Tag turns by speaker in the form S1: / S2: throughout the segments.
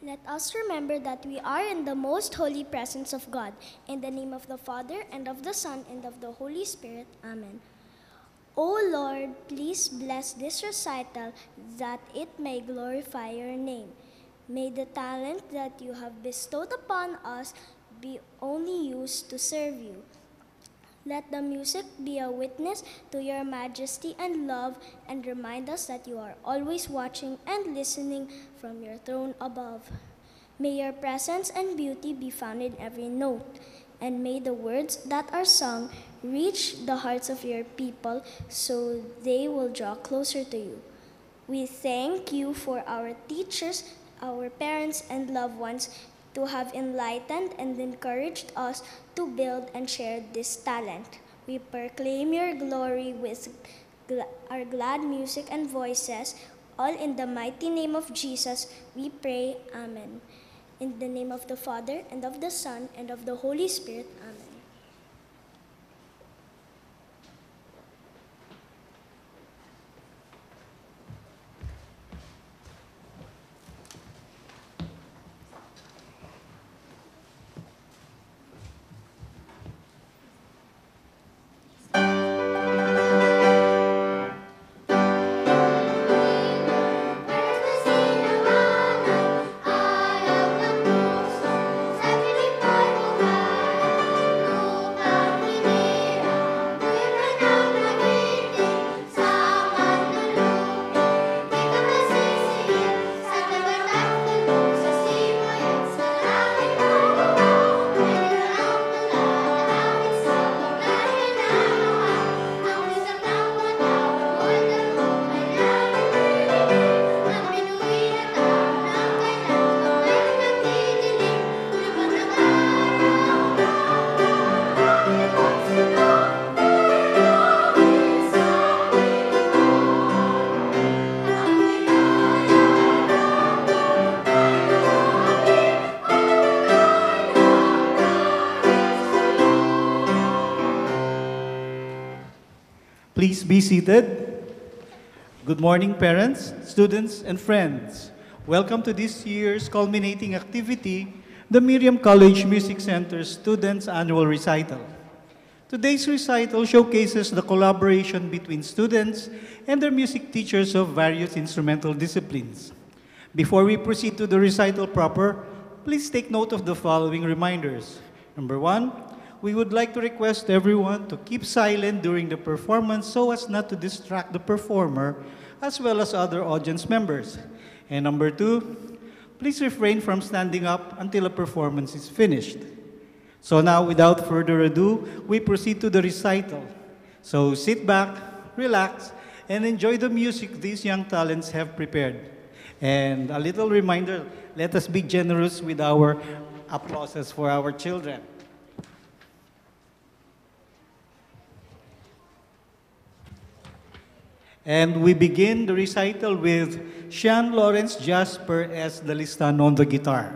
S1: Let us remember that we are in the most holy presence of God. In the name of the Father, and of the Son, and of the Holy Spirit. Amen. O Lord, please bless this recital that it may glorify your name. May the talent that you have bestowed upon us be only used to serve you. Let the music be a witness to your majesty and love, and remind us that you are always watching and listening from your throne above. May your presence and beauty be found in every note, and may the words that are sung reach the hearts of your people so they will draw closer to you. We thank you for our teachers, our parents, and loved ones to have enlightened and encouraged us to build and share this talent. We proclaim your glory with our glad music and voices. All in the mighty name of Jesus, we pray. Amen. In the name of the Father, and of the Son, and of the Holy Spirit. Amen.
S2: Please be seated. Good morning, parents, students, and friends. Welcome to this year's culminating activity, the Miriam College Music Center Students' Annual Recital. Today's recital showcases the collaboration between students and their music teachers of various instrumental disciplines. Before we proceed to the recital proper, please take note of the following reminders. Number 1, we would like to request everyone to keep silent during the performance so as not to distract the performer as well as other audience members. And number 2, please refrain from standing up until a performance is finished. So now, without further ado, we proceed to the recital. So sit back, relax, and enjoy the music these young talents have prepared. And a little reminder, let us be generous with our applauses for our children. And we begin the recital with Sean Lawrence Jasper S. Dalistan on the guitar.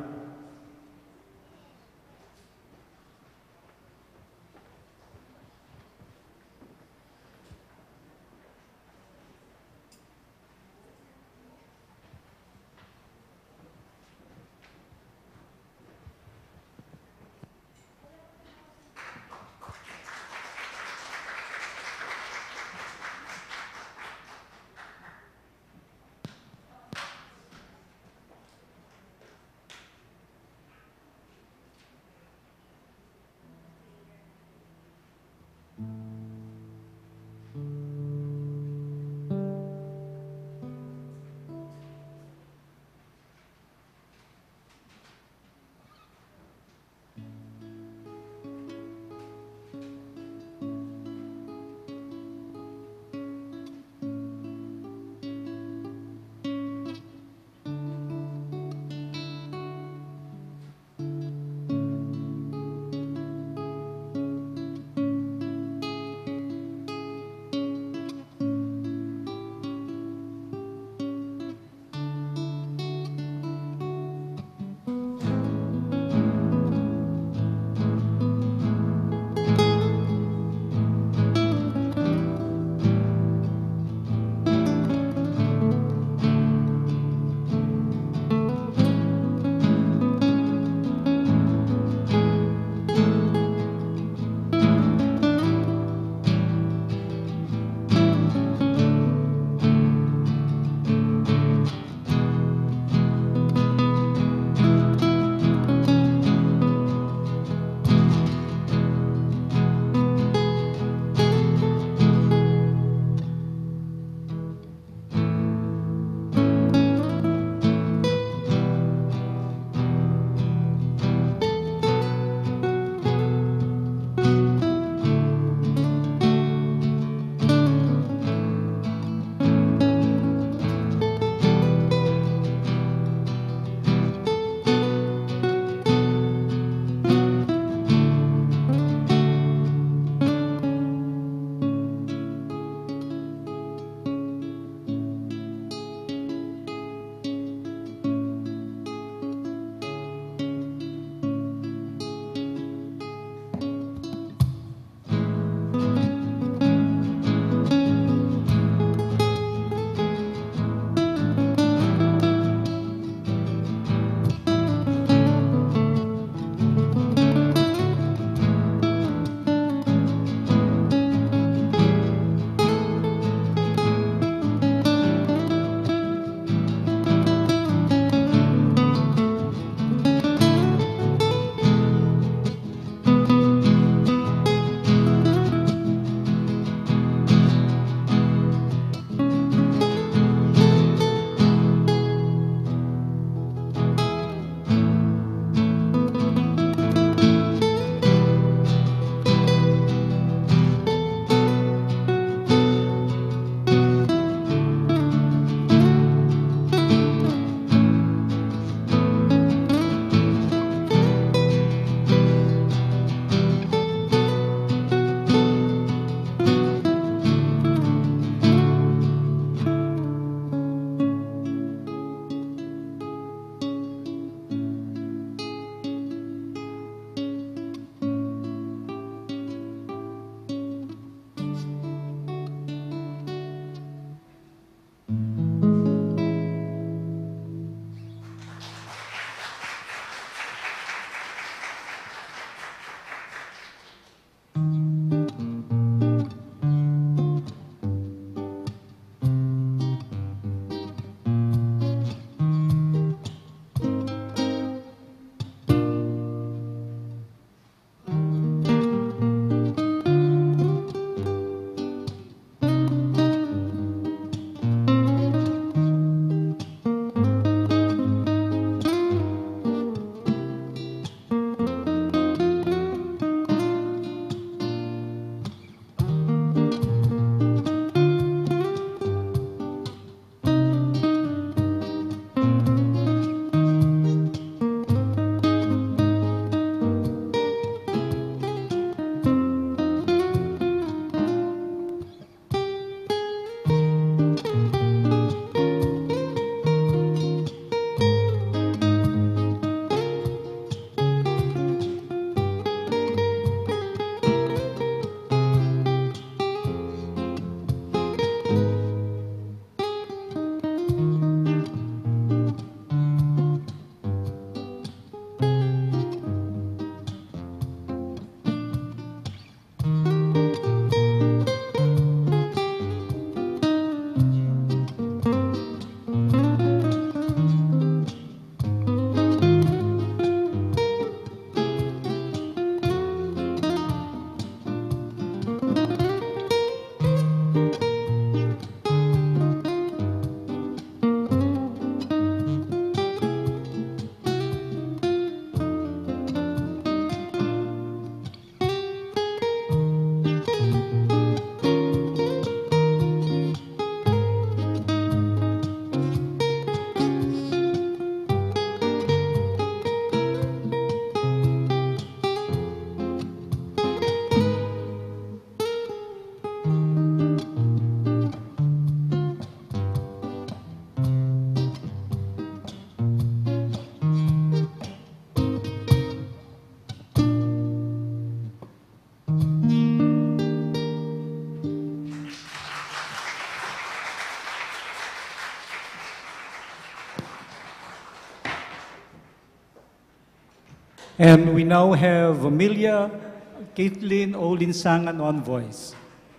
S2: And we now have Amelia Caitlin Olinsangan on voice.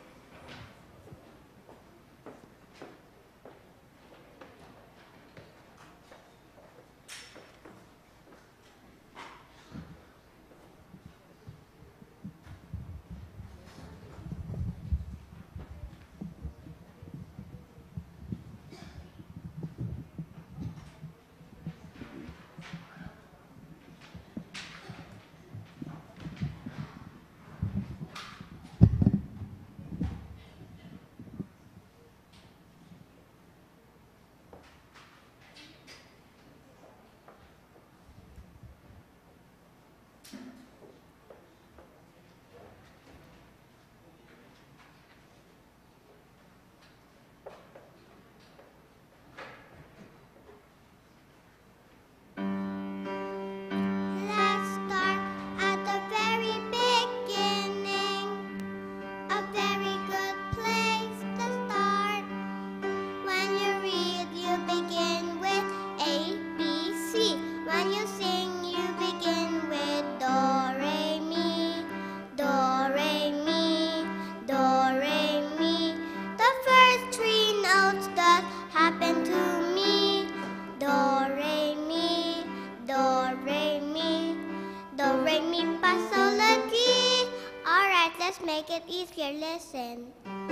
S3: Let's start at the very beginning. A very good place to start. When you read, you begin with A, B, C. When you sing, you begin with Do, Re, Mi. Do, Re, Mi. Do, Re, Mi. The first three notes that happen to me. Do, Re, Mi. Do, Re, Mi. Do, Re, Mi, Fa, Sol, La, Ti. Alright, let's make it easier. Listen.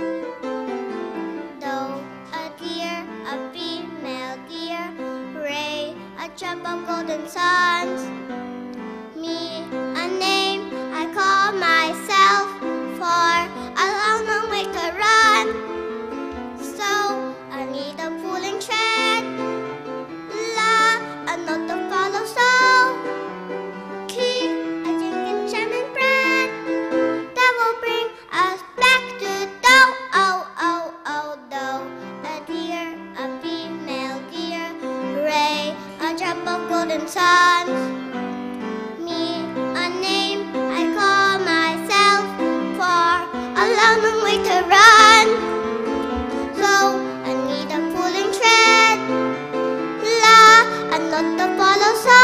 S3: Do, a deer, a female deer. Ray, a chub of golden suns. Me, a name I call myself. For a long, long way to run. So, I need a pulling tread. La, a note to follow. So, Ki, a drinking jam and bread. That will bring us back to Do, oh, oh, oh, Do. A deer, a female deer. Ray, a drop of golden suns. Me, a name I call myself. For a long, long way to run. So, I need a pulling tread. La, a note to follow. So,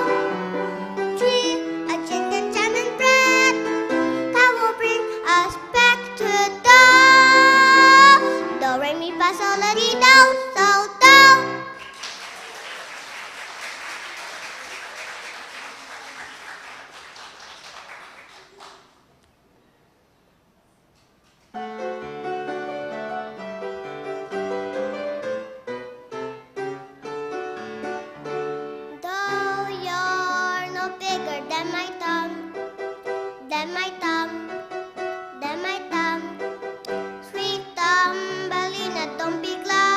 S3: Ti, a drink and jam and bread. That will bring us back to Do. Do, Re, Mi, Fa, Sol, La, Ti, Do. So, Do. Though you're no bigger than my thumb, than my thumb, than my thumb. Sweet Thumbelina, don't be glum.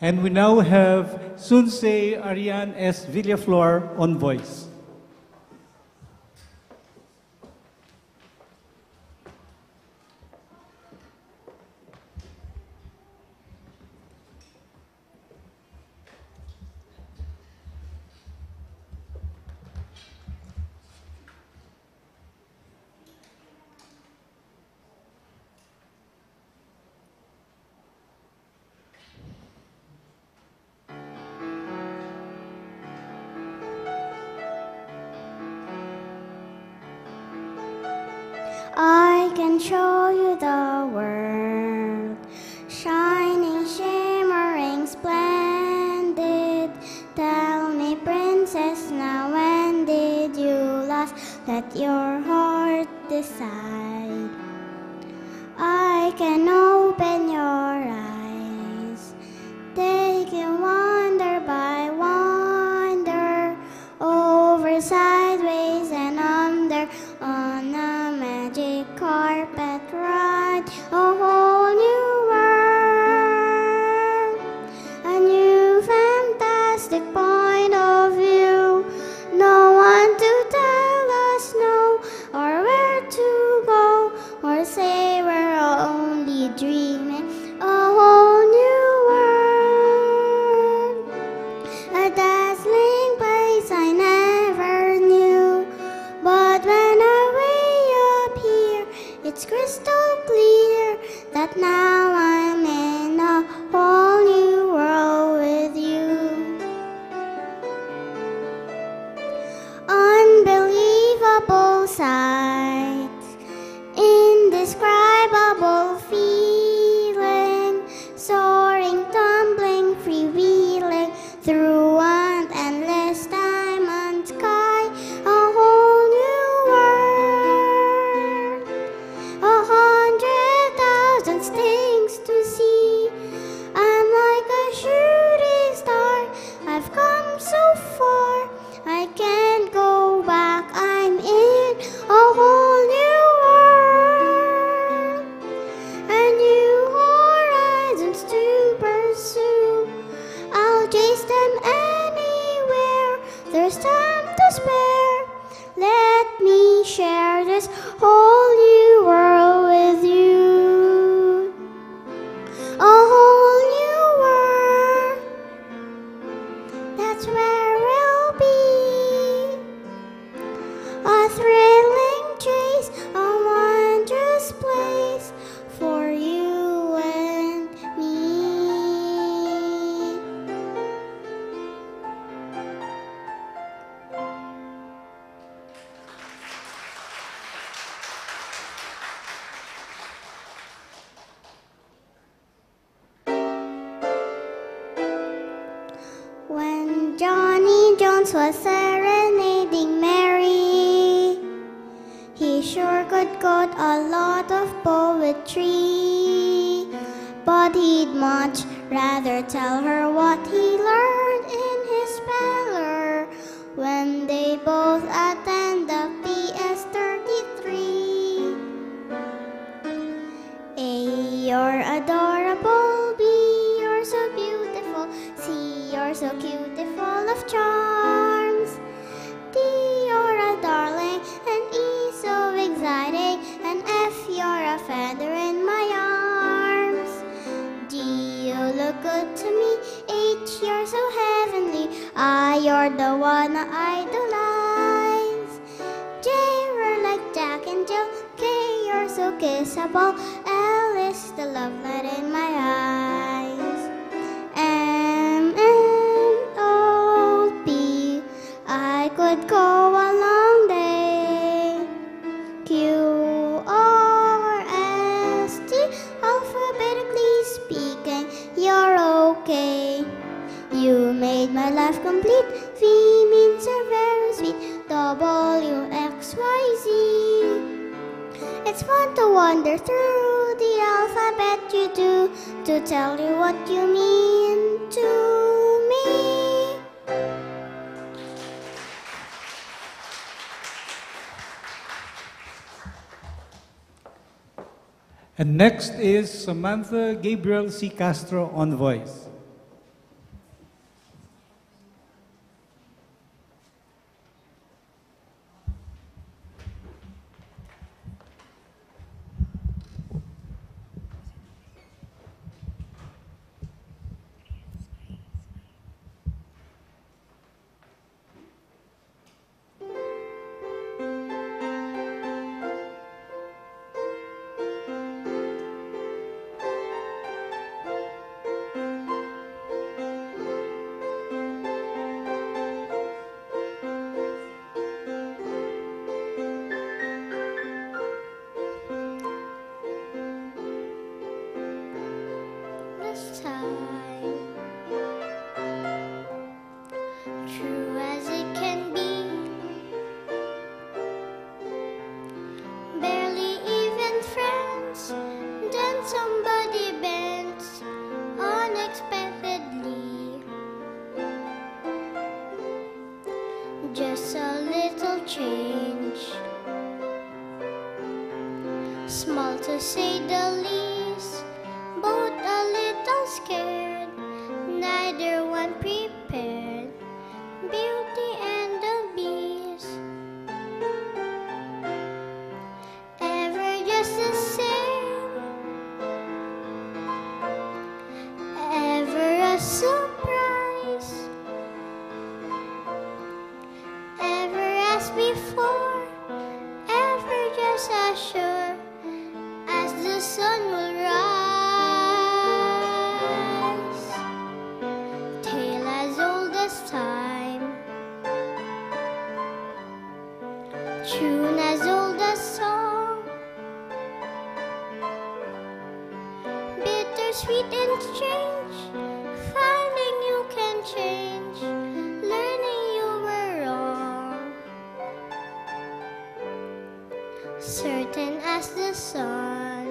S2: And we now have Sunse Ariane S. Villaflor on voice.
S3: I can show you the world, shining, shimmering, splendid. Tell me, princess, now when did you last let your heart decide? I can open your eyes, take you wonder by wonder, over, sideways, and under, on a magic carpet ride, a whole new world, a new fantastic point of view. No one to tell us no, or where to go, or say we're only dreaming. A whole new world, a dazzling place I never knew. But when I way up here, it's crystal clear that now I'm in a whole new world with you. Unbelievable sights, indescribable feeling, soaring, tumbling, freewheeling through an endless diamond sky. A whole new world, 100,000 things to see. I'm like a shooting star, I've come so far, I can't go back. I'm in a whole new world, and new horizons to pursue. I'll chase them anywhere, there's time to spare. Let me share this whole new world with you. A whole new world, that's where we'll be. A thrilling chase, a wondrous place for you and me. When Johnny Jones was serenading Mary, he sure could quote a lot of poetry, but he'd much rather tell her what he learned in his speller when they both attend the PS 33. A, you're adorable. B, you're so beautiful. C, you're so cute, full of charms. D, you're a darling. And E, so exciting. And F, you're a feather in my arms. G, you look good to me. H, you're so heavenly. I, you're the one I idolize. J, we're like Jack and Jill. K, you're so kissable. L is the love light in my eyes. M, N, O, P, I could go a long day. Q, R, S, T, alphabetically speaking, you're okay. You made my life complete. V means you're very sweet. W, X, Y, Z. It's fun to wander through the alphabet you do, to tell you what you mean to me.
S2: And next is Samantha Gabriel C. Castro on voice.
S3: just a little change. Small to say the least, both a little scared, neither one prepared. Beauty and the Beast, ever just the same, ever a surprise, ever as before, ever just as sure as the sun will rise. Tale as old as time, tune as old as song, bittersweet and strange, finding you can change, learning you were wrong. Certain as the sun,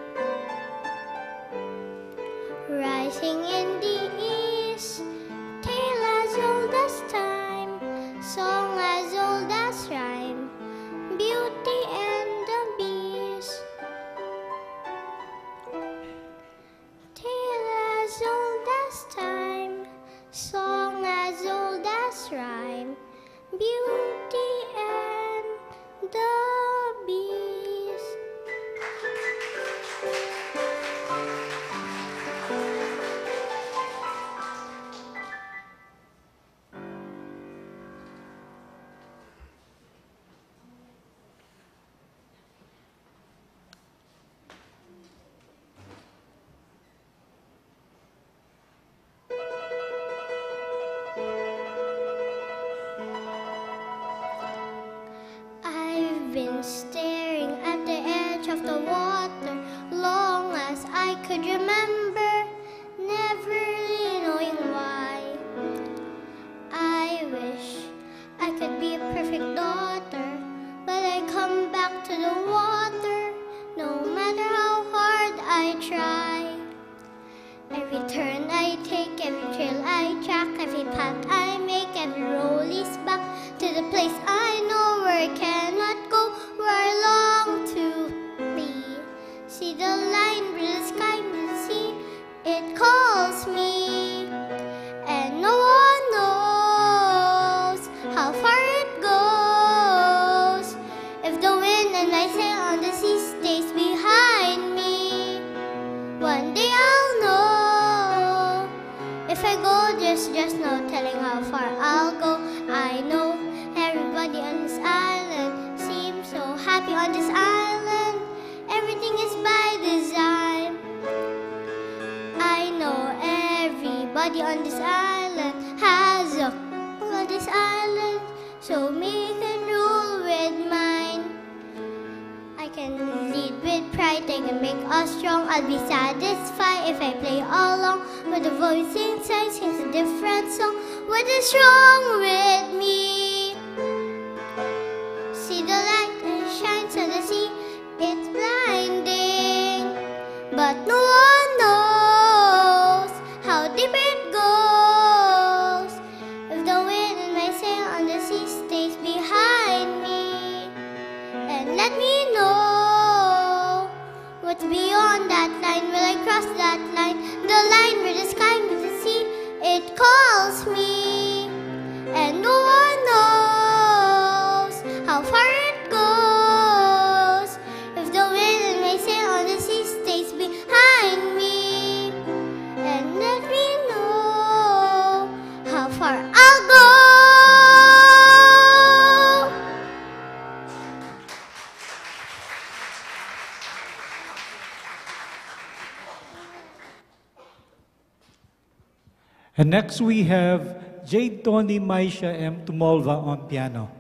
S3: rising in the east, tale as old as time, song as old as rhyme, Beauty and the Beast, tale as old as time, song as old as rhyme, Beauty and the Beast. I've been staring at the edge of the water long as I could remember, never really knowing why. I wish I could be a perfect daughter, but I come back to the water no matter how hard I try. Every turn I take, every trail I track, every path I make, every roll leads back to the place I know where I cannot go, where I long to be. See the line through the sky, the sea, it calls me, and no one knows how far it goes. If the wind and I sail on the sea stays behind me, one day I'll know. If I go, there's just no telling how far I'll go. I know everybody on this island seems so happy on this island. Everything is by design. I know everybody on this island has a on this island, so me can rule with mine. I can lead with pride, I can make us strong. I'll be satisfied if I play along. But the voice inside sings a different song. What is wrong with me? See the light that shines on the sea, it's blinding, but no one knows how deep it goes. If the wind and my sail on the sea stays behind me, and let me know what's beyond that line. Will I cross that line? The line where the sky meets the sea, it calls me, and no one knows how far it goes. If the wind and my sail on the sea stays behind me, and let me know how far I'll go.
S2: And next we have Jade Tony Maisha M. Tumolva on piano.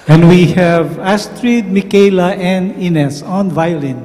S2: And we have Astrid, Michaela, and Ines on violin.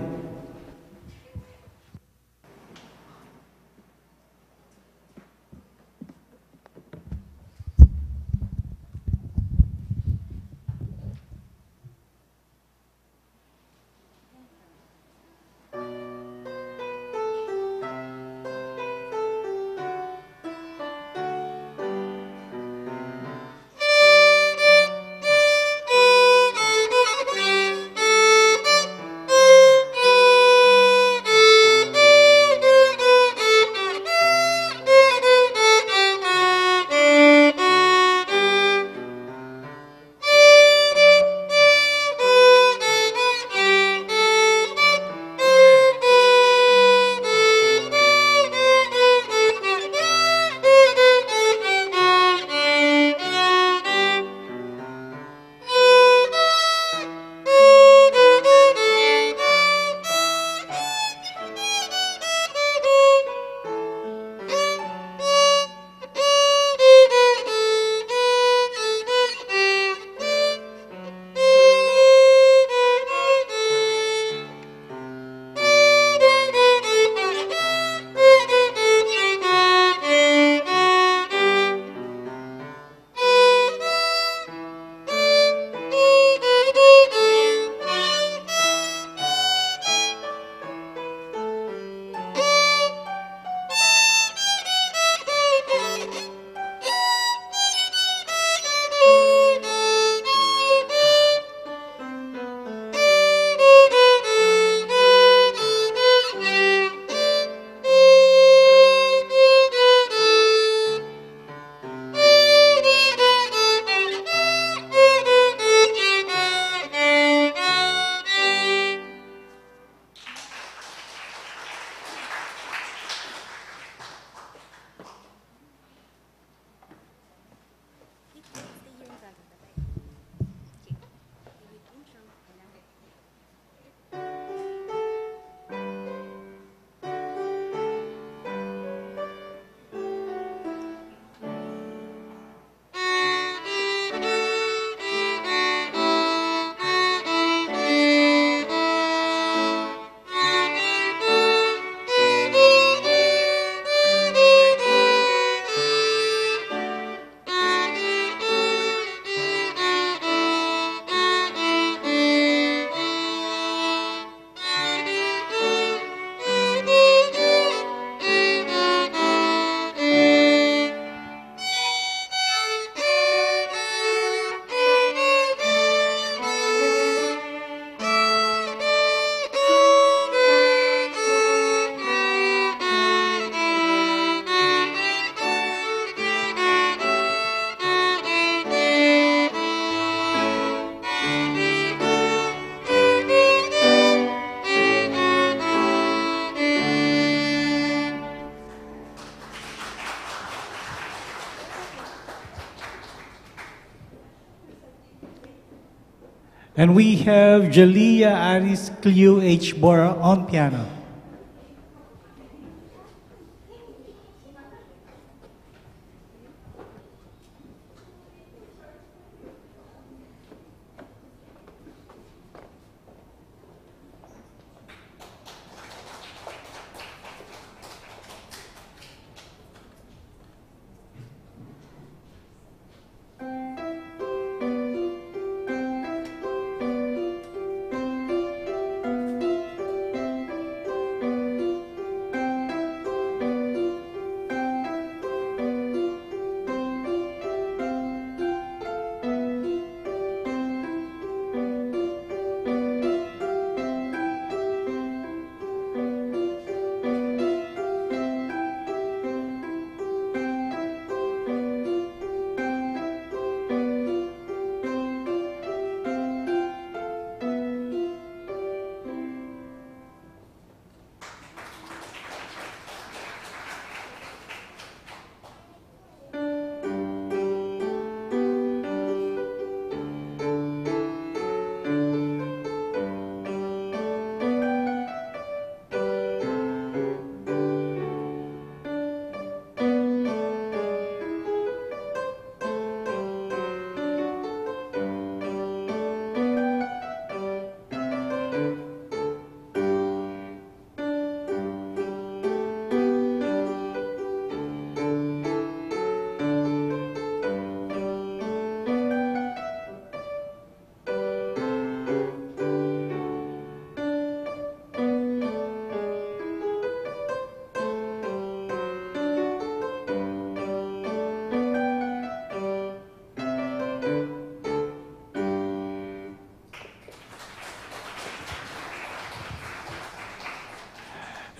S2: And we have Jalea Aris Cleo H. Bora on piano.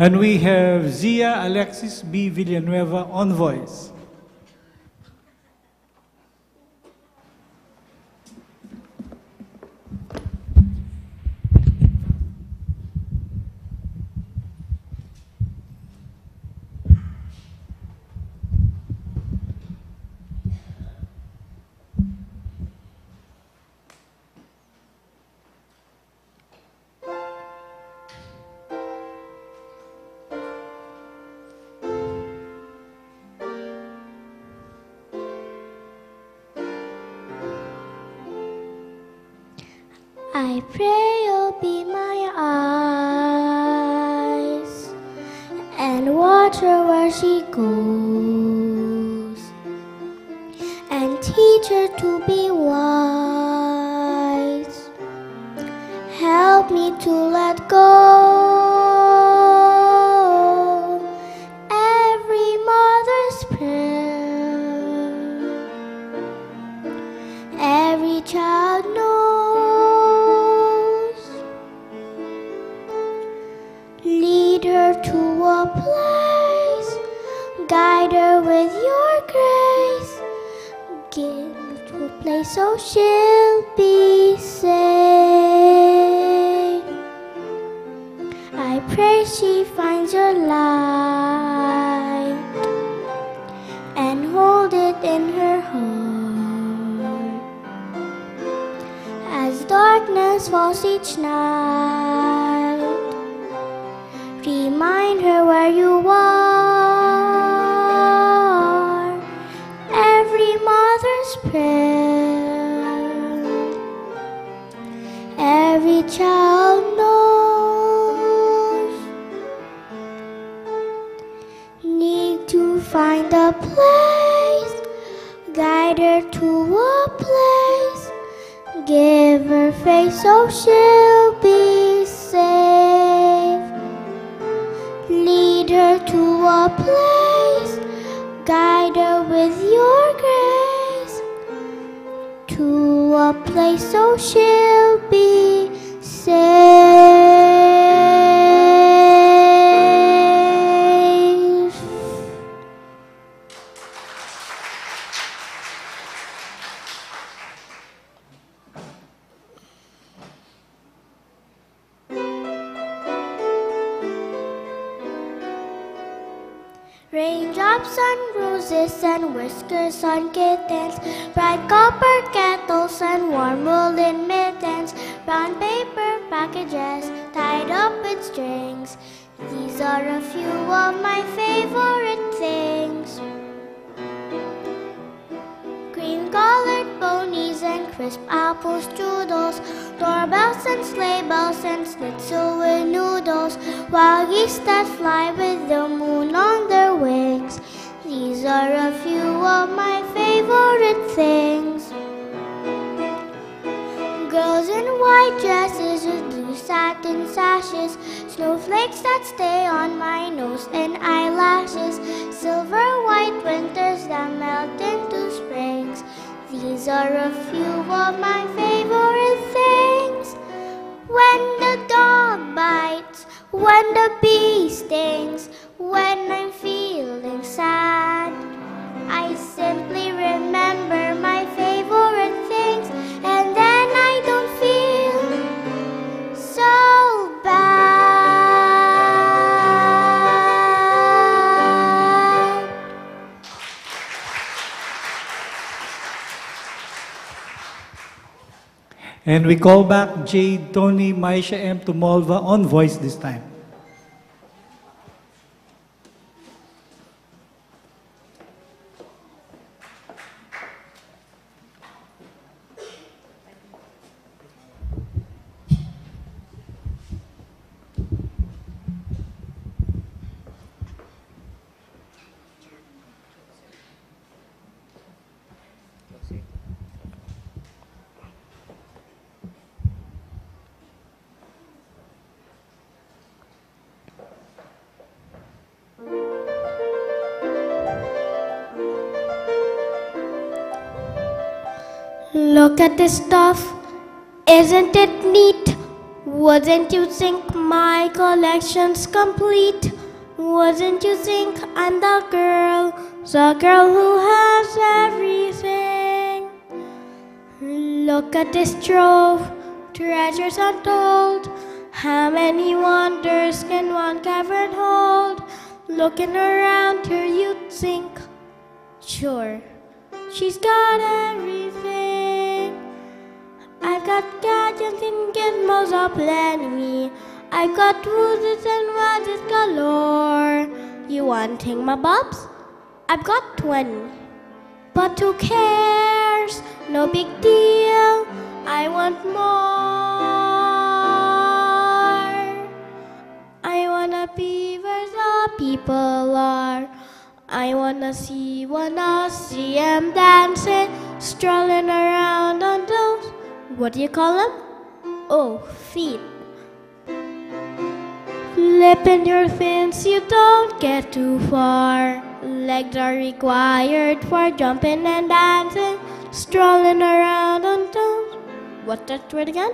S2: And we have Zia Alexis B. Villanueva on voice.
S3: I pray you'll be my eyes and watch her where she goes and teach her to be wise. Help me to let go every mother's prayer. Every child knows. Lead her to a place, guide her with your grace. Give her to a place so she'll be safe. I pray she finds your light and hold it in her heart as darkness falls each night. Remind her where you are. Every mother's prayer, every child knows. Need to find a place, guide her to a place. Give her faith so she'll be safe. Lead her to a place, guide her with your grace. To a place so she'll be safe. Raindrops on roses and whiskers on kittens, bright copper kettles and warm woolen mittens, brown paper packages tied up with strings. These are a few of my favorite things. Cream-colored ponies and crisp apple strudels, doorbells and sleigh bells and schnitzel with noodles, wild geese that fly with the moon on their wings. These are a few of my favorite things. Girls in white dresses with blue satin sashes, snowflakes that stay on my nose and eyelashes, silver white winters that melt into springs. These are a few of my favorite things. When the dog bites, when the bee stings, when I'm feeling sad, I simply remember my favorite things, and then I don't feel so bad.
S2: And we call back Jade, Tony, Maisha M. Tumolva on voice this time.
S3: Look at this stuff, isn't it neat? Wouldn't you think
S4: my collection's complete. Wouldn't you think I'm the girl who has everything? Look at this trove, treasures untold. How many wonders can one cavern hold? Looking around here you'd think, sure, she's got everything. I've got gadgets and gizmos aplenty. I've got roses and roses galore. You want thingamabobs? I've got 20. But who cares? No big deal. I want more. I wanna be where the people are. I wanna see 'em dancing, strolling around on those, what do you call them? Oh, feet. Flipping your fins, you don't get too far. Legs are required for jumping and dancing, strolling around on toes. What's that word again?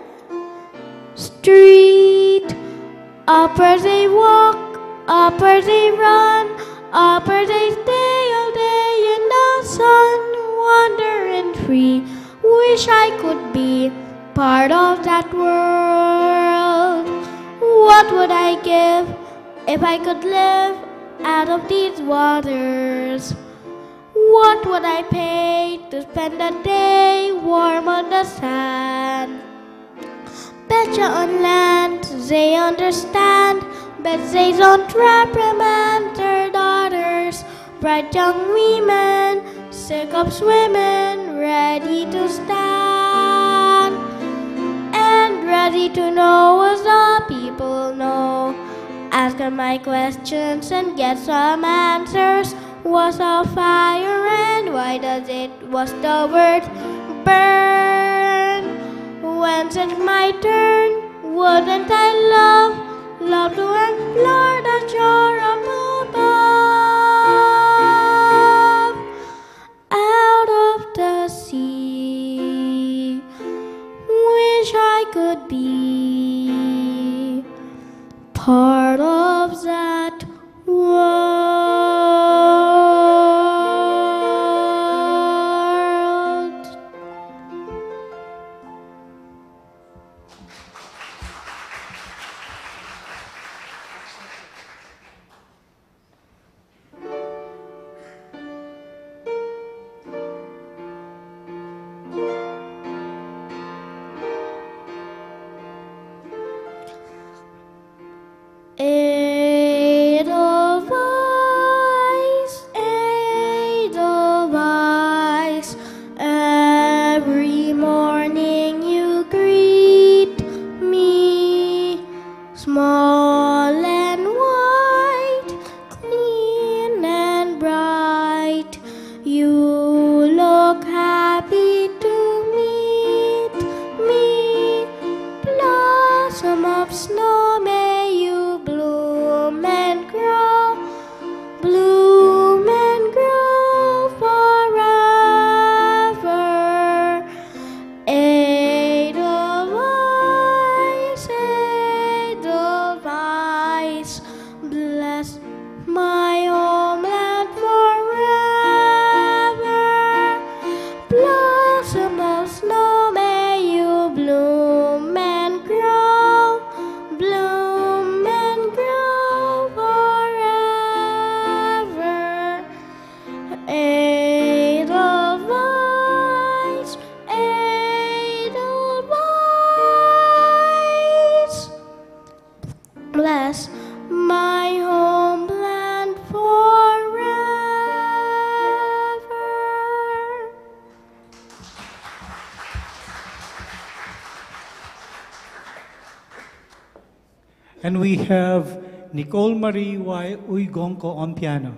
S4: Street. Upper they walk, upper they run, upper they stay all day in the sun, wandering free. Wish I could be part of that world. What would I give if I could live out of these waters? What would I pay to spend a day warm on the sand? Betcha on land they understand, but they don't reprimand their daughters. Bright young women, sick of swimming, ready to stand and ready to know as the people know. Ask them my questions and get some answers. What's a fire and why does it? What's the word burn? When's it my turn? Wouldn't I love to explore the shore up above, out of the sea? Wish I could be part of that world. Edelweiss, every morning you greet me, small and white, clean and bright. You look happy to meet me, blossom of snow, may you bloom and grow forever. Edelweiss, Edelweiss, bless my homeland forever. Blossom of snow, may you bloom and grow forever. Edelweiss, Edelweiss, bless my homeland forever.
S2: And we have Nicole Marie Y. Uygonko on piano.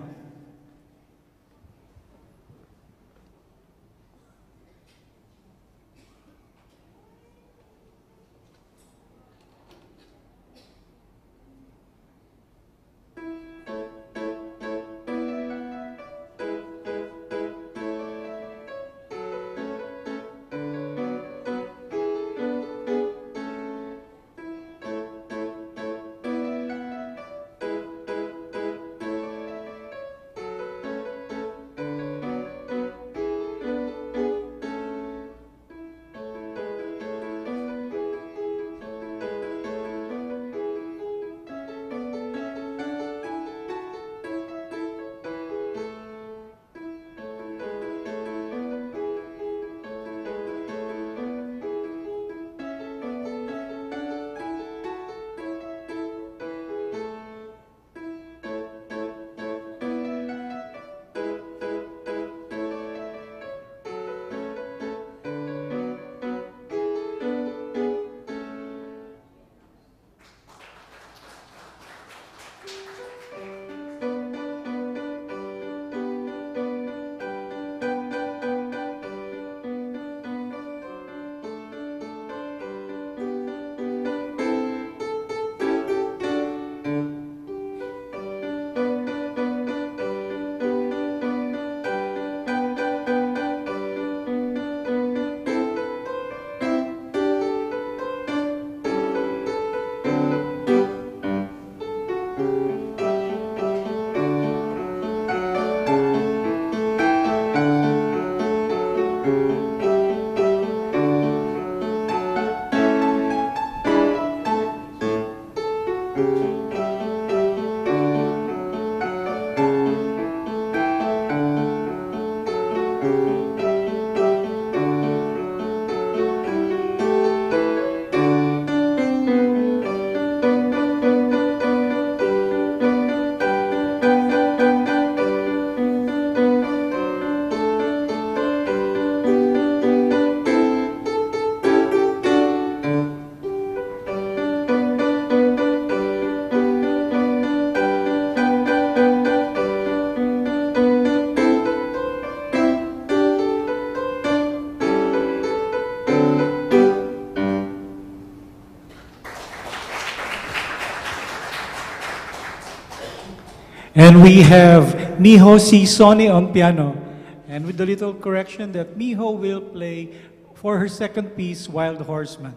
S2: And we have Miho C. Sonny on piano. And with the little correction that Miho will play for her second piece, Wild Horseman.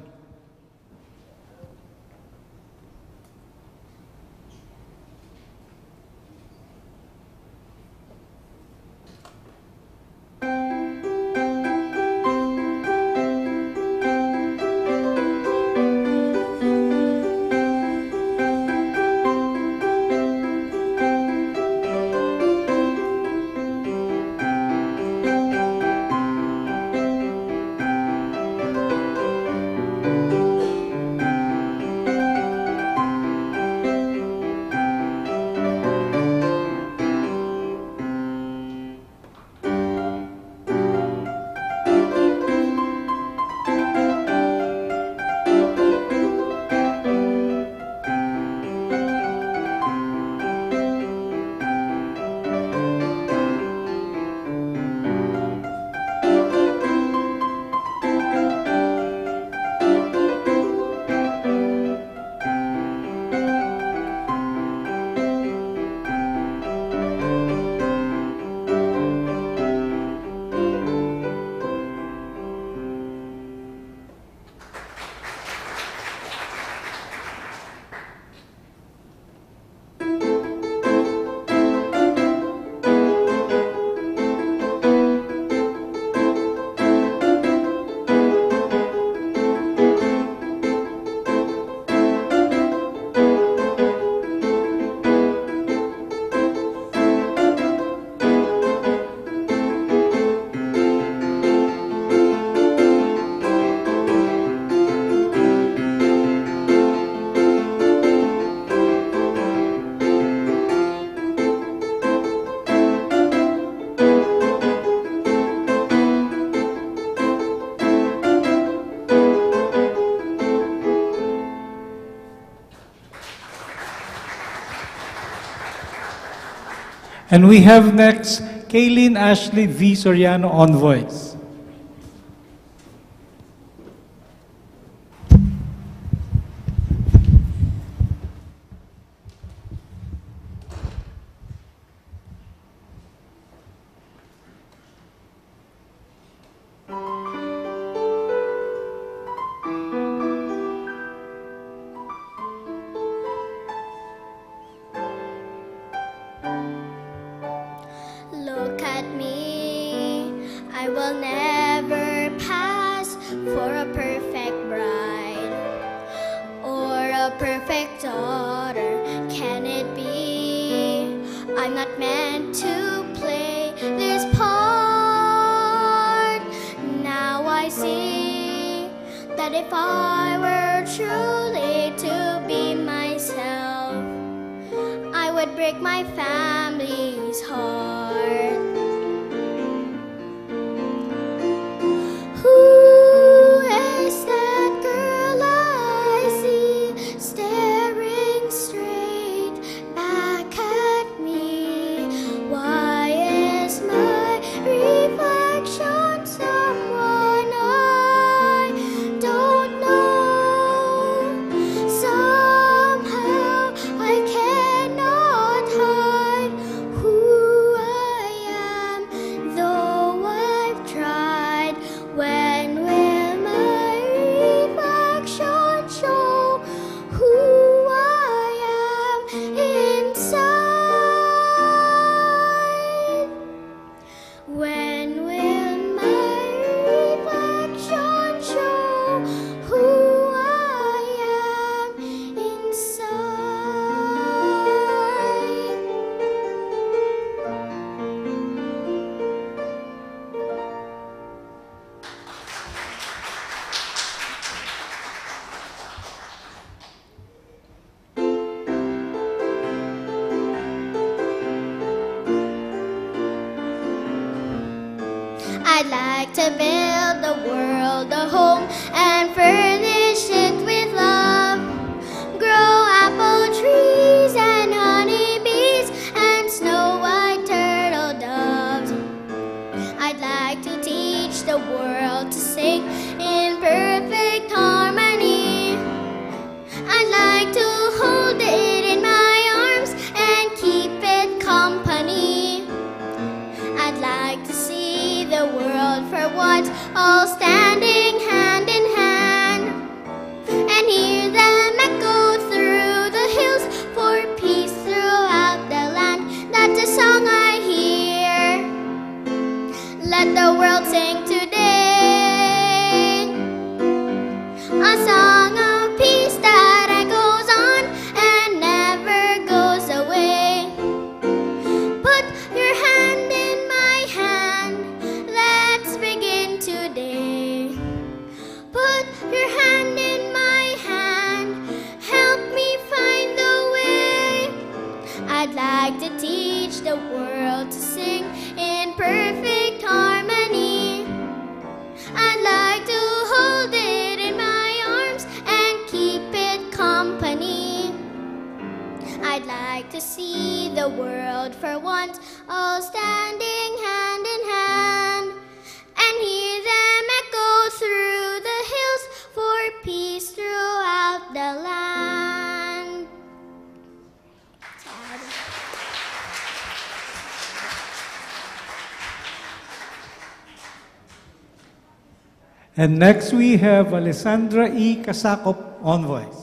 S2: And we have next Kaylin Ashley V. Soriano on voice.
S3: Look at me, I will never pass for a perfect bride or a perfect daughter. Can it be? I'm not meant to play this part. Now I see that if I were truly to be myself, I would break my family's heart. Who is that girl I see staring straight back at me? Why is my reflection someone I don't know? Somehow I cannot hide who I am, though I've tried. When will my reflection show who I am inside? When will my reflection show who I am inside? I'd like to build the world a home and furnish it with love. Grow apple trees and honeybees and snow white turtle doves. I'd like to teach the world to sing in perfect harmony. I'd like to hold it in my arms and keep it like to see the world for once all standing hand in hand, and hear them echo through the hills for peace throughout the land.
S2: And next we have Alessandra E. Casacop on voice.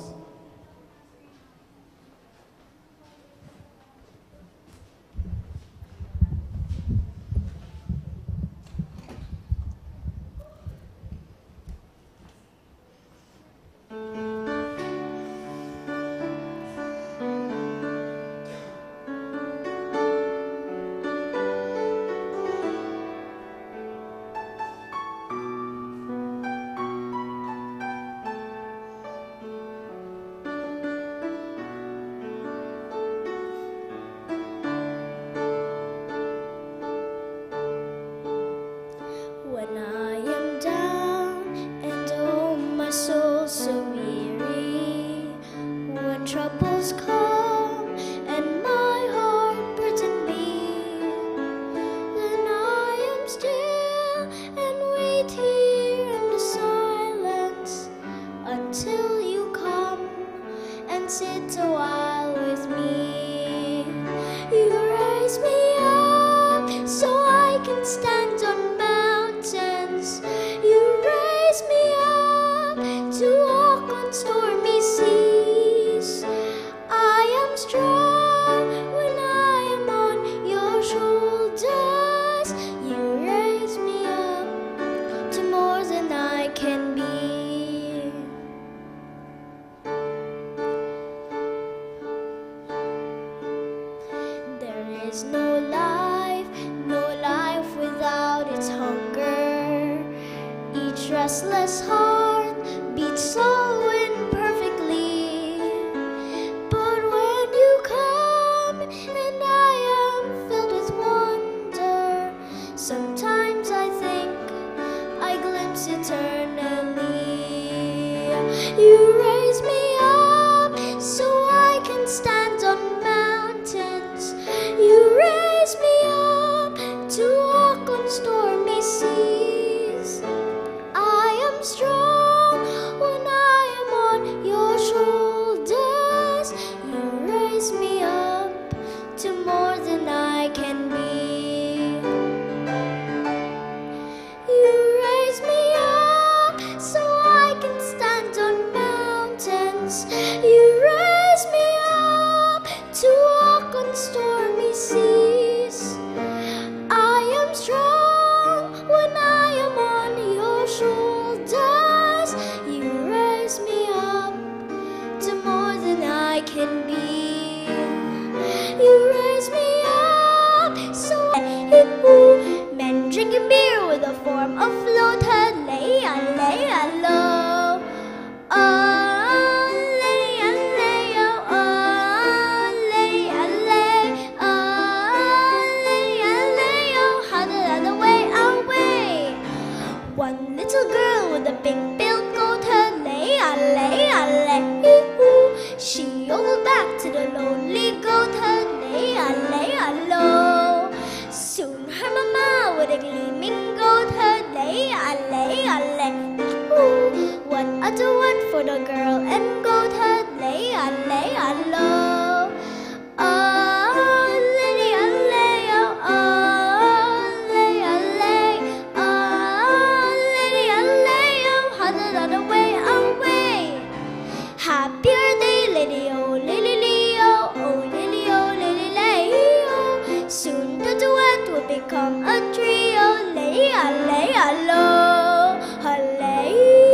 S1: When I am down and oh my soul so weary, when troubles come and my heart burden me, then I am still and wait here in the silence until you come and sit a while with me. You raise me up so I can stand on mountains. You raise me up to walk on stormy seas. I am strong when I am on your shoulders. You raise me up to more than I can be. There is no life without its hunger. Each restless heart beats so imperfectly. But when you come and I am filled with wonder, sometimes I think I glimpse eternally. You raise me up so I can stand on mountains. You raise me up to walk on stormy seas. I am strong when I am on your shoulders. You raise me up to more than I can be. You raise me up so I can stand on mountains. You raise me up to walk on stormy seas. I am strong when I am on your shoulders. You raise me up to more than I can be. You raise me up so men drinking beer with a form of float. Lay, low. Oh, lay, oh, lay, oh, how the other way, away. One little girl with a pink-billed goat, lay, she yodeled back to the lonely goat, lay, low. Soon her mama with a gleaming goat, lay, one other one for the girl and goat, lay, low. Oh, lay, oh, lay, oh, how the other way, away. Happier day, lady, oh. Soon the duet will become a trio, lay, low. Lay,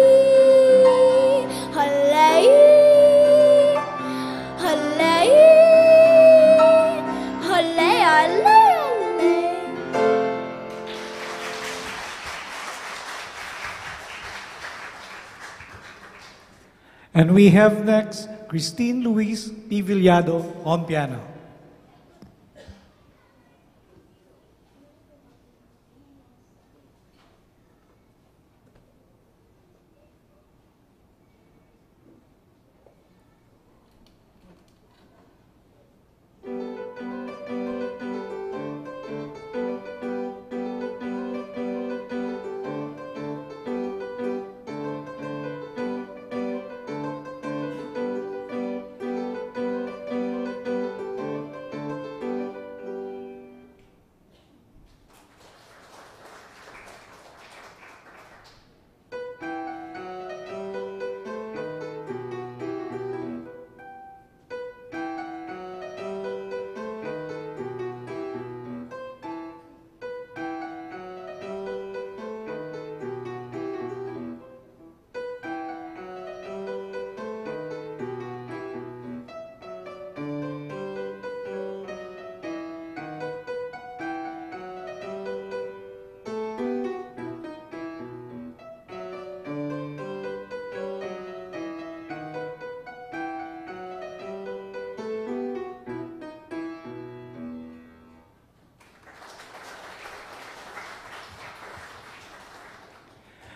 S2: And we have next Christine Luis P. Villado on piano.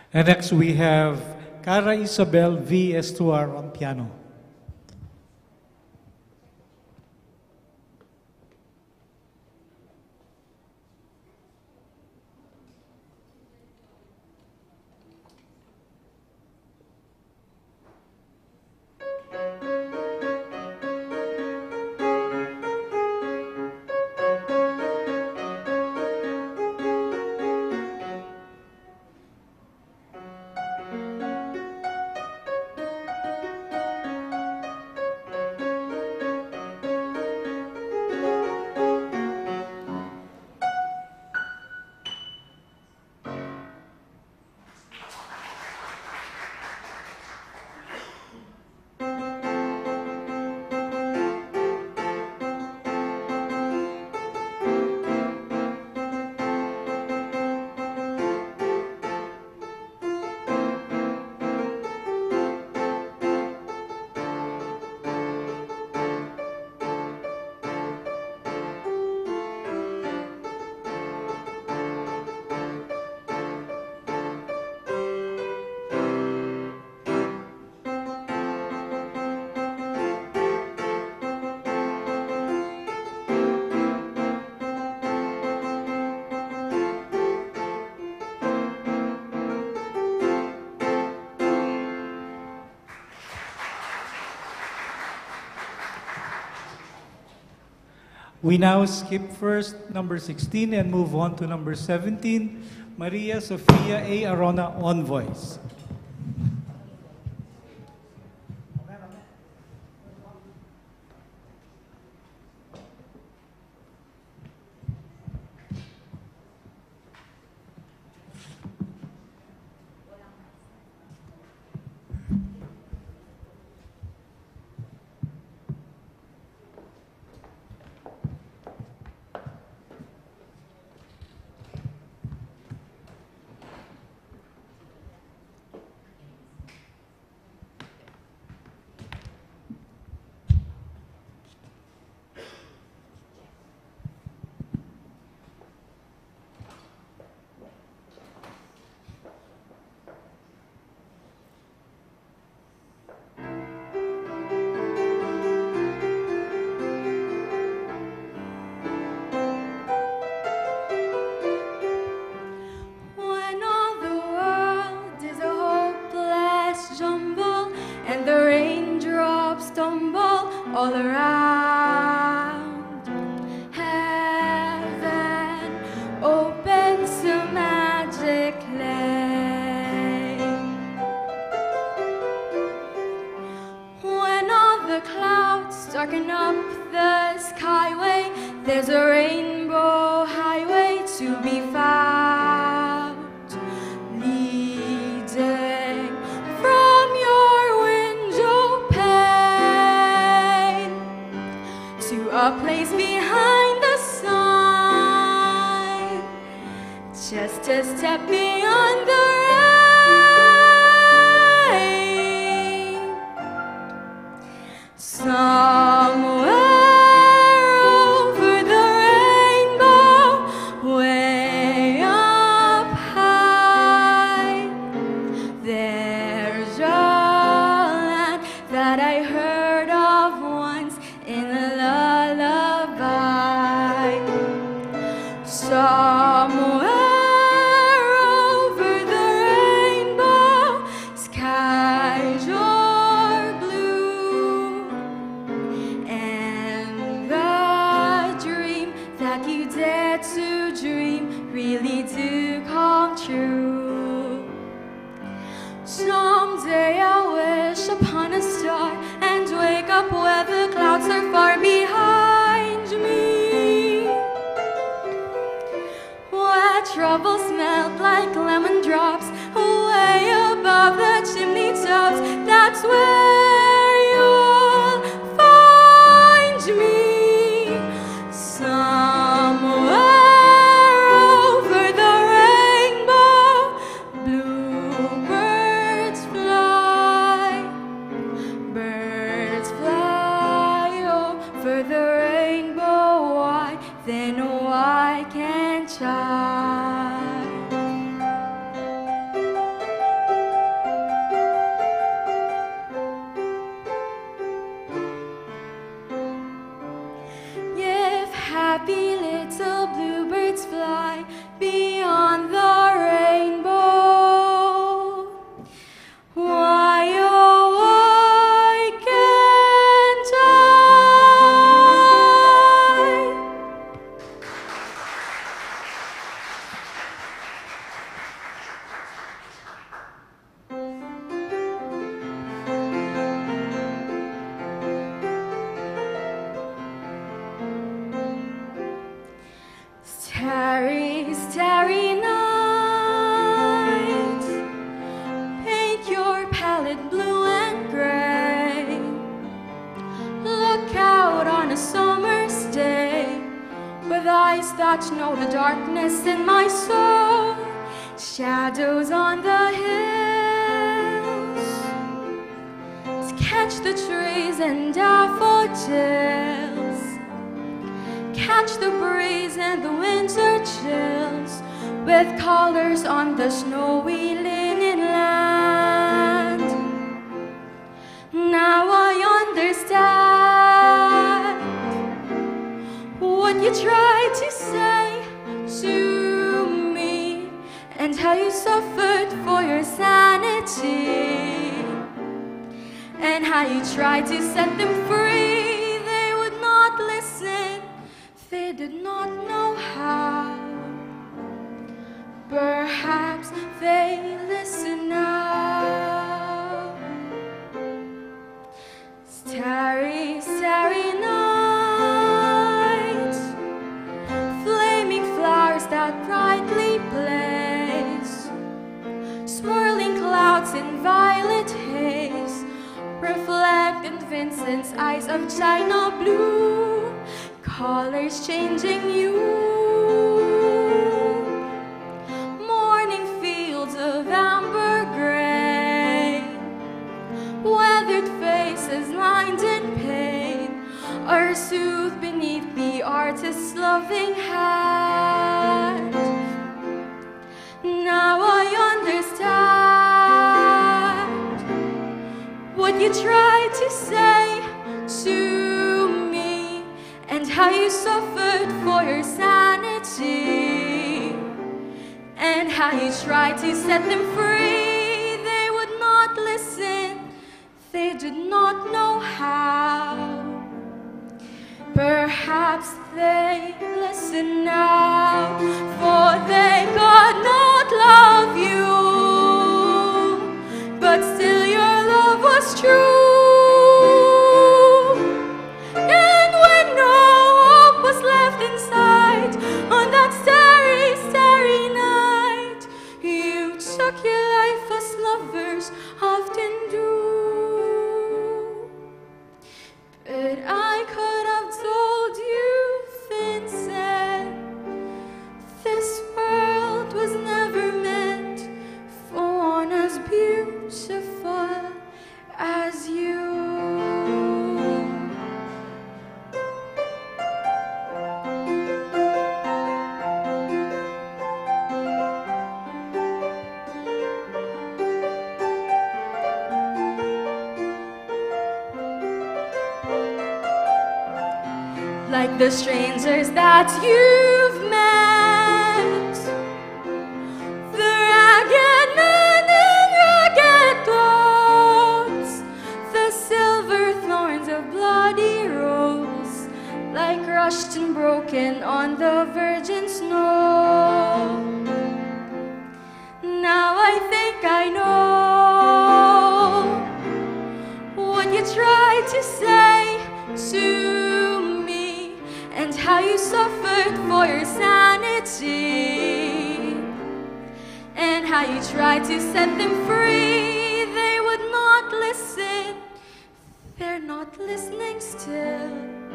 S2: And next we have Cara Isabel V. Estuar on piano. We now skip first number 16 and move on to number 17, Maria Sofia A. Arona on voice.
S4: All around, heaven opens to magically. When all the clouds darken up the skyway, there's a rainbow highway to be found, leading from your window pane to a place behind the sun, just a step beyond the rain. Somewhere over the rainbow, way up high, there's a land that I heard of once in a lullaby. Somewhere over the rainbow, skies are blue, and the dream that you dare to dream really do come true. Someday I'll wish upon a star and wake up where the clouds are far behind me, where troubles melt like lemon drops way above the chimney tops. That's where you'll find me. Somewhere over the rainbow, bluebirds fly, birds fly over violet, blue, and gray. Look out on a summer's day with eyes that know the darkness in my soul. Shadows on the hills to catch the trees and daffodils, catch the breeze and the winter chills with colors on the snowy linen land. Now I understand what you tried to say to me and how you suffered for your sanity and how you tried to set them free. They would not listen, they did not know how. Perhaps they listen now. Starry, starry night, flaming flowers that brightly blaze, swirling clouds in violet haze, reflect in Vincent's eyes of china blue, colors changing you. Morning fields of amber gray, weathered faces lined in pain are soothed beneath the artist's loving hand. Now I understand what you tried to say to me and how you suffered for your sanity and how you tried to set them free. They would not listen, they did not know how. Perhaps they listen now, for they could not love you, but still your love was true. And when no hope was left inside on that starry, starry night, you took your life as lovers often do. But I could have told you, Vincent, this world was never meant for one as beautiful as you. Like the strangers that you've met, the ragged men in ragged clothes, the silver thorns of bloody rose, like crushed and broken on the virgin snow. Now I think I know what you tried to say to and how you suffered for your sanity and how you tried to set them free. They would not listen, they're not listening still.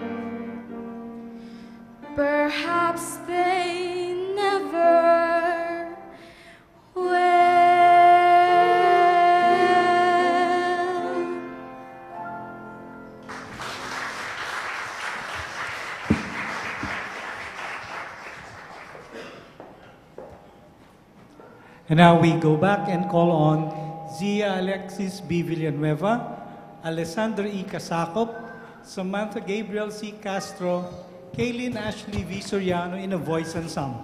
S4: Perhaps they never will.
S2: And now we go back and call on Zia Alexis B. Villanueva, Alessandra E. Casacop, Samantha Gabriel C. Castro, Kaylin Ashley V. Soriano in a voice ensemble.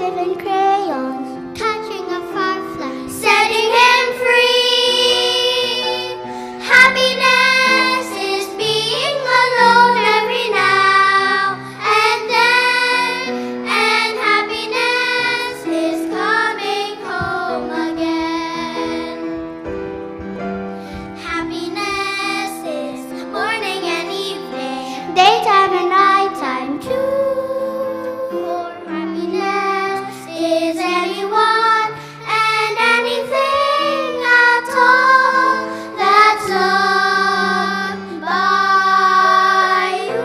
S3: living crayons, catching a firefly, setting him free. Happiness is being alone every now and then, and happiness is coming home again. Happiness is morning and evening, daytime and nighttime too. For happiness is anyone and anything at all that's loved by you.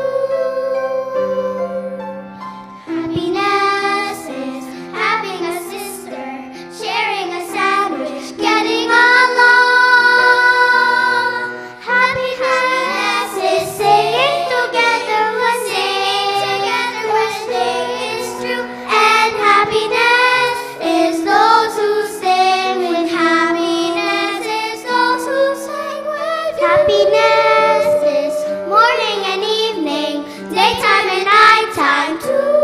S3: Happiness is having a sister, sharing a sandwich, getting along. Happiness is saying together when staying is true, and happiness is those who sing with happiness is those who sing with you. Happiness is morning and evening, daytime and nighttime too.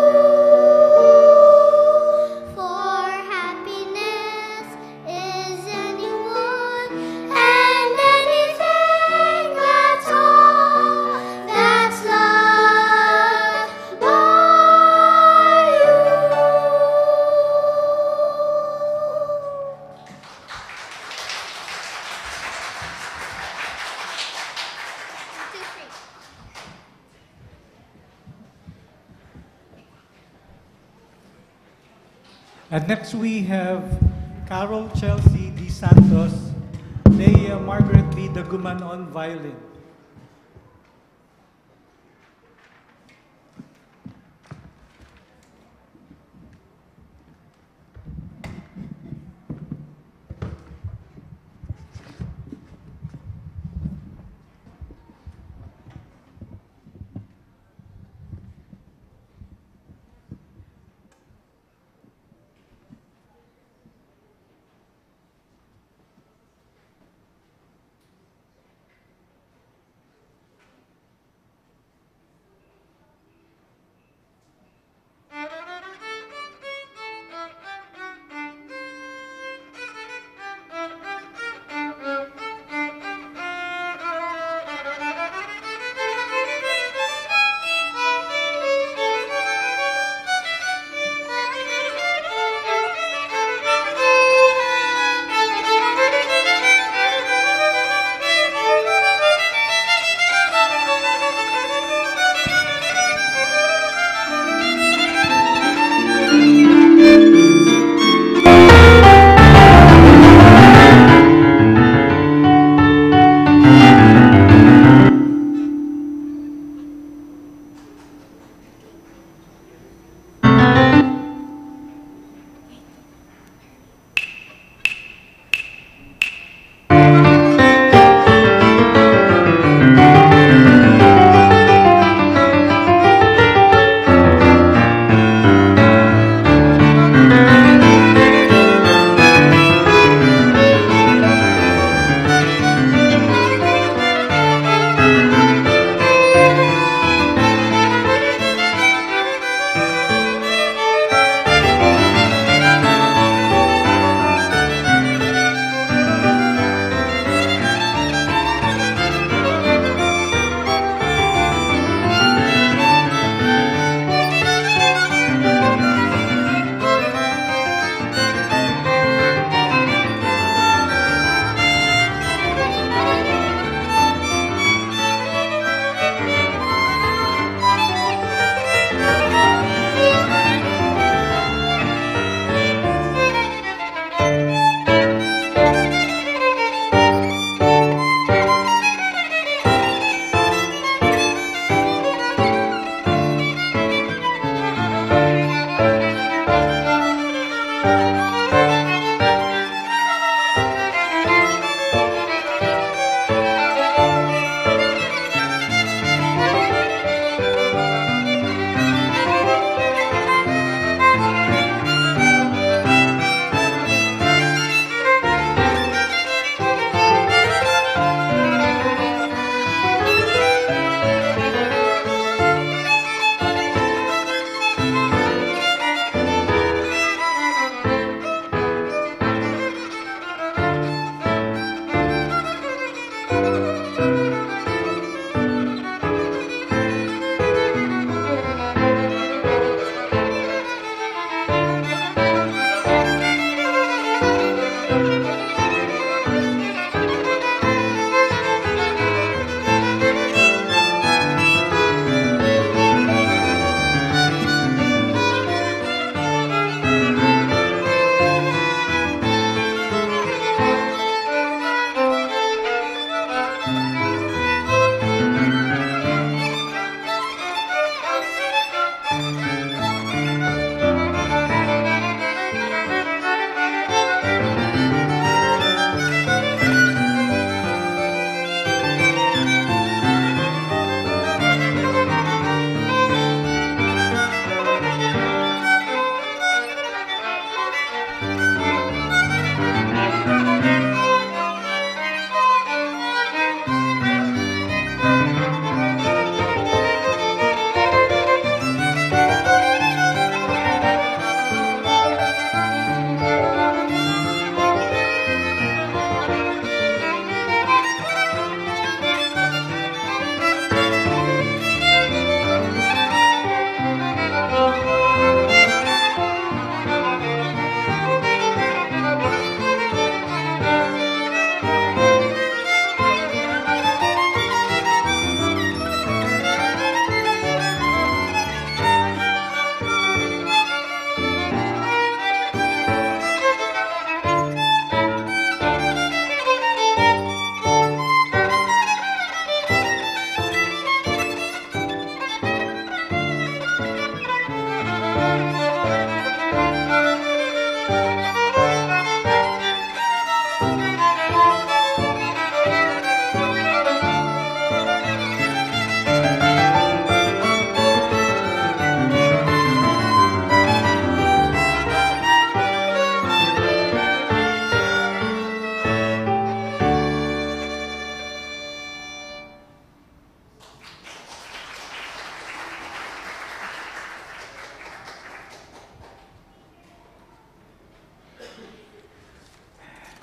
S3: For happiness is anyone and anything at all that's loved by you.
S2: And next we have Carol Chelsea D. Santos, Leia Margaret B. Daguman on violin.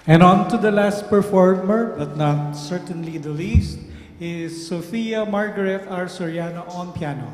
S2: And on to the last performer, but not certainly the least, is Sophia Margaret R. Soriano on piano.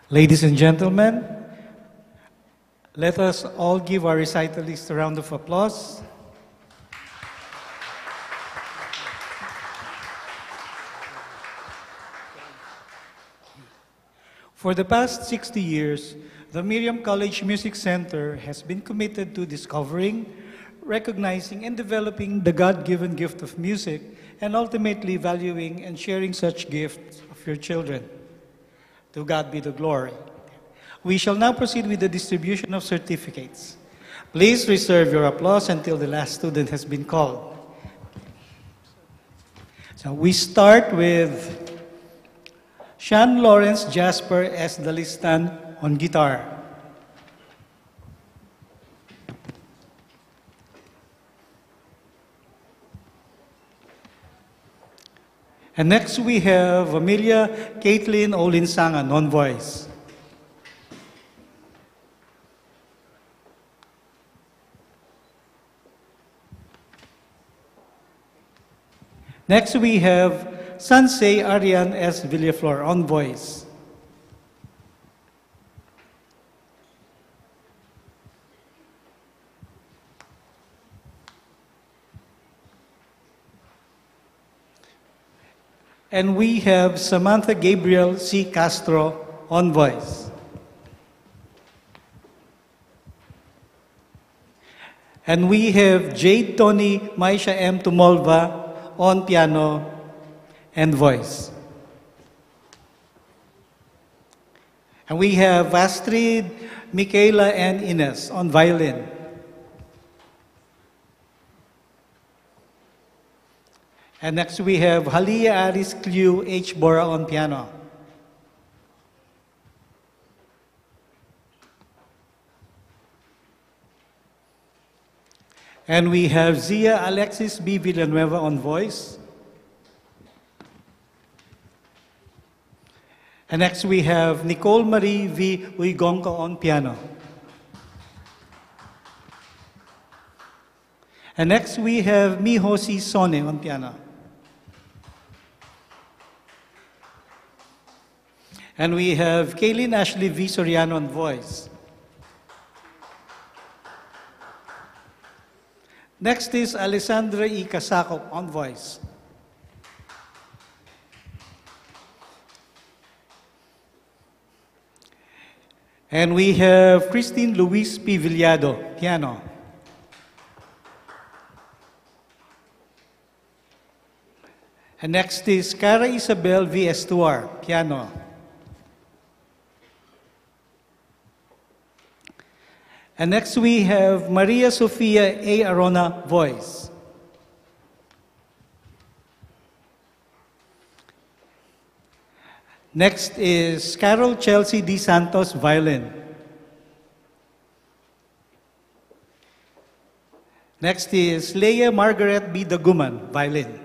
S2: Ladies and gentlemen, let us all give our recitalists a round of applause. For the past 60 years, the Miriam College Music Center has been committed to discovering, recognizing, and developing the God-given gift of music, and ultimately valuing and sharing such gifts of your children. To God be the glory. We shall now proceed with the distribution of certificates. Please reserve your applause until the last student has been called. So we start with Sean Lawrence Jasper S. Dalistan on guitar. And next we have Amelia Caitlin Olinsangan on voice. Next we have Sansei Arian S. Villaflor on voice. And we have Samantha Gabriel C. Castro on voice. And we have Jade Tony Maisha M. Tumolva on piano and voice. And we have Astrid, Michaela, and Ines on violin. And next we have Halia Aris Cliu H. Bora on piano. And we have Zia Alexis B. Villanueva on voice. And next we have Nicole Marie V. Uigonco on piano. And next we have Mihosi Sone on piano. And we have Kaylin Ashley V. Soriano on voice. Next is Alessandra E. Casacop on voice. And we have Christine Luis P. Villado, piano. And next is Cara Isabel V. Estuar, piano. And next we have Maria Sofia A. Arona, voice. Next is Carol Chelsea D. Santos, violin. Next is Leia Margaret B. Daguman, violin.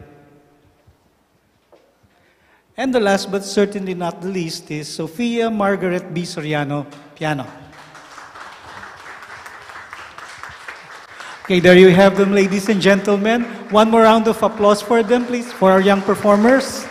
S2: And the last but certainly not the least is Sophia Margaret B. Soriano, piano. Okay, there you have them, ladies and gentlemen. One more round of applause for them, please, for our young performers.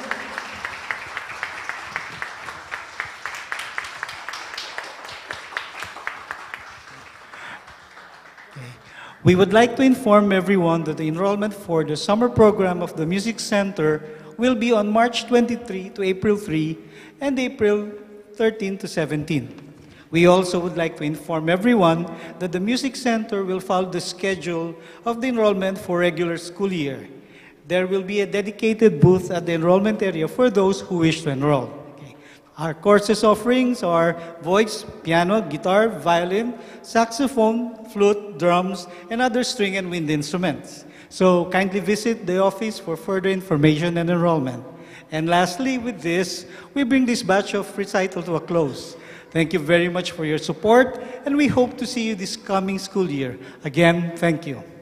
S2: We would like to inform everyone that the enrollment for the summer program of the Music Center will be on March 23 to April 3 and April 13 to 17. We also would like to inform everyone that the Music Center will follow the schedule of the enrollment for regular school year. There will be a dedicated booth at the enrollment area for those who wish to enroll. Okay. Our courses offerings are voice, piano, guitar, violin, saxophone, flute, drums, and other string and wind instruments. So kindly visit the office for further information and enrollment. And lastly, with this, we bring this batch of recital to a close. Thank you very much for your support, and we hope to see you this coming school year. Again, thank you.